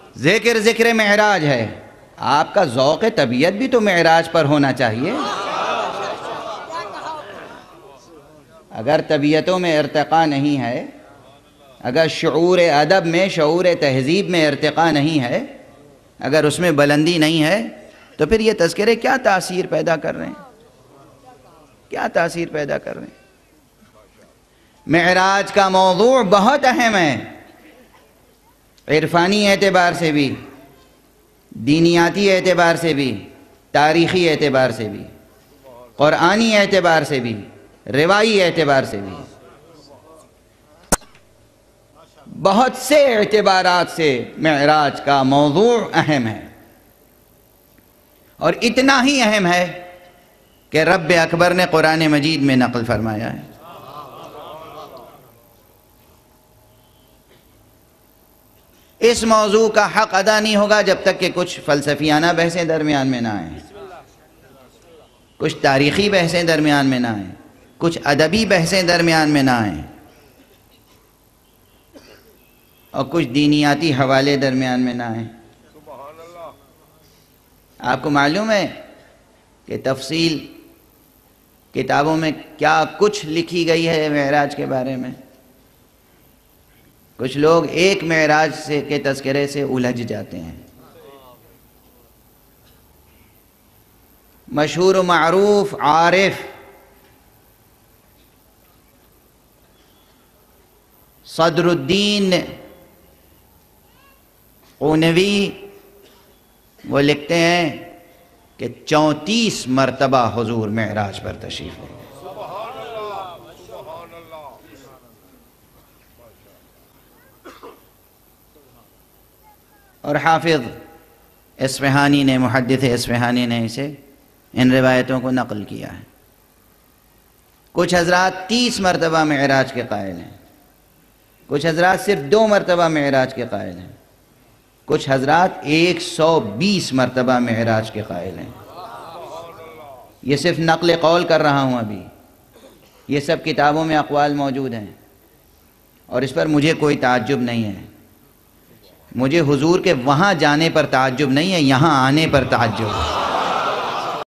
ذکر معراج ہے، آپ کا ذوق طبیعت بھی تو معراج پر ہونا چاہیے۔ اگر طبیعتوں میں ارتقاء نہیں ہے، اگر شعور ادب میں، شعور تہذیب میں ارتقاء نہیں ہے، اگر اس میں بلندی نہیں ہے، تو پھر یہ تذکرے کیا تاثیر پیدا کر رہے ہیں؟ کیا تاثیر پیدا کر رہے ہیں؟ معراج کا موضوع بہت اہم ہے، عرفانی اعتبار سے بھی، دینیاتی اعتبار سے بھی، تاریخی اعتبار سے بھی، قرآنی اعتبار سے بھی، روایی اعتبار سے بھی، بہت سے اعتبارات سے معراج کا موضوع اہم ہے، اور اتنا ہی اہم ہے کہ رب اکبر نے قرآن مجید میں نقل فرمایا ہے۔ اس موضوع کا حق ادا نہیں ہوگا جب تک کہ کچھ فلسفیانہ بحثیں درمیان میں نہ آئیں، کچھ تاریخی بحثیں درمیان میں نہ آئیں، کچھ ادبی بحثیں درمیان میں نہ آئیں، اور کچھ دینیاتی حوالے درمیان میں نہ آئیں۔ آپ کو معلوم ہے کہ تفصیل کتابوں میں کیا کچھ لکھی گئی ہے معراج کے بارے میں؟ کچھ لوگ ایک معراج سے کے تذکرے سے الجھ جاتے ہیں۔ مشہور و معروف عارف صدر الدین قونوی وہ لکھتے ہیں کہ 34 مرتبہ حضور معراج پر تشریف لے گئے۔ اور حافظ اصفہانی نے، محدث اصفہانی نے اسے ان روایتوں کو نقل کیا ہے۔ کچھ حضرات 30 مرتبہ معراج کے قائل ہیں، کچھ حضرات صرف 2 مرتبہ معراج کے قائل ہیں، کچھ حضرات 120 مرتبہ معراج کے قائل ہیں۔ یہ صرف نقل قول کر رہا ہوں ابھی، یہ سب کتابوں میں اقوال موجود ہیں، اور اس پر مجھے کوئی تعجب نہیں ہے۔ مجھے حضور کے وہاں جانے پر تعجب نہیں ہے، یہاں آنے پر تعجب ہے۔